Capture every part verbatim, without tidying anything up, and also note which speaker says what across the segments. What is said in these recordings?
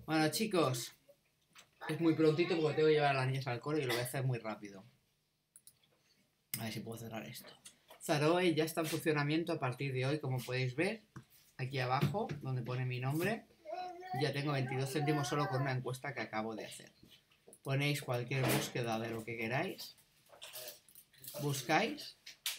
Speaker 1: Bueno, chicos, es muy prontito porque tengo que llevar a las niñas al cole y lo voy a hacer muy rápido. A ver si puedo cerrar esto. Zaroe ya está en funcionamiento a partir de hoy, como podéis ver. Aquí abajo, donde pone mi nombre, ya tengo veintidós céntimos solo con una encuesta que acabo de hacer. Ponéis cualquier búsqueda de lo que queráis. Buscáis.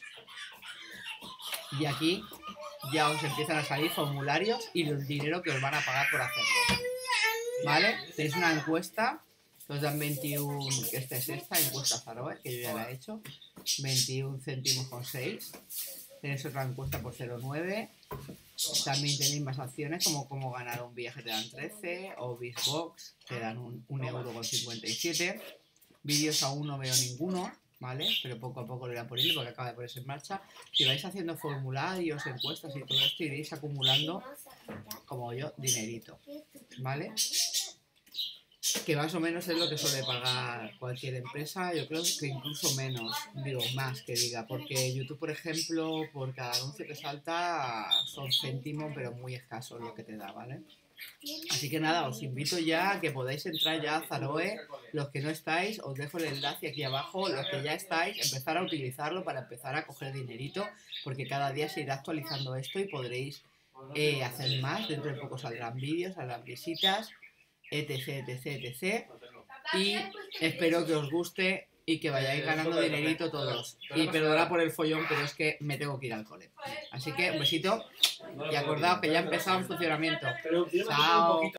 Speaker 1: Y aquí ya os empiezan a salir formularios y el dinero que os van a pagar por hacerlo. ¿Vale? Tenéis una encuesta que os dan veintiuno, que esta es esta, encuesta Zaroe, que yo ya la he hecho, veintiún céntimos con seis. Tenéis otra encuesta por cero coma nueve. También tenéis más acciones como cómo ganar un viaje, te dan trece, o Bizbox, te dan un, un euro con cincuenta y siete. Vídeos aún no veo ninguno, ¿vale? Pero poco a poco lo irán poniendo porque acaba de ponerse en marcha. Si vais haciendo formularios, encuestas y todo esto, iréis acumulando, como yo, dinerito, ¿vale? Que más o menos es lo que suele pagar cualquier empresa, yo creo que incluso menos, digo, más que diga, porque YouTube, por ejemplo, por cada anuncio que salta son céntimos, pero muy escasos lo que te da, ¿vale? Así que nada, os invito ya a que podáis entrar ya a Zaroe, los que no estáis, os dejo el enlace aquí abajo, los que ya estáis, empezar a utilizarlo para empezar a coger dinerito, porque cada día se irá actualizando esto y podréis eh, hacer más, dentro de poco saldrán vídeos, saldrán visitas, etc, etc, etc. Y espero que os guste y que vayáis ganando dinerito todos. Y perdonad por el follón, pero es que me tengo que ir al cole. Así que un besito y acordaos que ya ha empezado el funcionamiento. Chao.